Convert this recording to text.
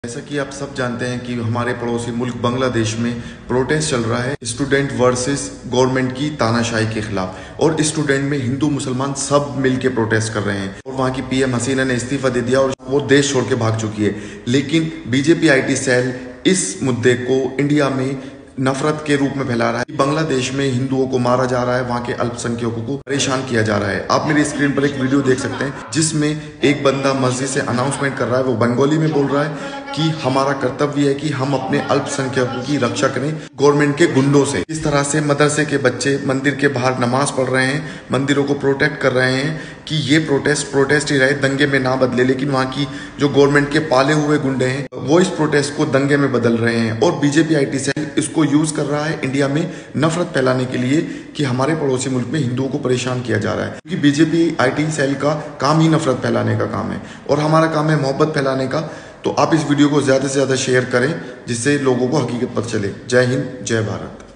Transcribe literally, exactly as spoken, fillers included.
जैसा कि आप सब जानते हैं कि हमारे पड़ोसी मुल्क बांग्लादेश में प्रोटेस्ट चल रहा है स्टूडेंट वर्सेस गवर्नमेंट की तानाशाही के खिलाफ। और स्टूडेंट में हिंदू मुसलमान सब मिलके प्रोटेस्ट कर रहे हैं। और वहाँ की पीएम हसीना ने इस्तीफा दे दिया और वो देश छोड़ के भाग चुकी है। लेकिन बीजेपी आईटी सेल इस मुद्दे को इंडिया में नफरत के रूप में फैला रहा है। बांग्लादेश में हिंदुओं को मारा जा रहा है, वहां के अल्पसंख्यकों को परेशान किया जा रहा है। आप मेरी स्क्रीन पर एक वीडियो देख सकते हैं जिसमें एक बंदा मस्जिद से अनाउंसमेंट कर रहा है। वो बंगाली में बोल रहा है कि हमारा कर्तव्य है कि हम अपने अल्पसंख्यकों की रक्षा करें गवर्नमेंट के गुंडों से। इस तरह से मदरसे के बच्चे मंदिर के बाहर नमाज पढ़ रहे हैं, मंदिरों को प्रोटेक्ट कर रहे हैं कि ये प्रोटेस्ट प्रोटेस्ट ही रहे, दंगे में ना बदले। लेकिन वहाँ की जो गवर्नमेंट के पाले हुए गुंडे हैं वो इस प्रोटेस्ट को दंगे में बदल रहे हैं। और बीजेपी आईटी सेल इसको यूज कर रहा है इंडिया में नफरत फैलाने के लिए कि हमारे पड़ोसी मुल्क में हिंदुओं को परेशान किया जा रहा है। क्योंकि बीजेपी आईटी सेल का काम ही नफरत फैलाने का काम है और हमारा काम है मोहब्बत फैलाने का। तो आप इस वीडियो को ज्यादा से ज्यादा शेयर करें जिससे लोगों को हकीकत पता चले। जय हिंद, जय भारत।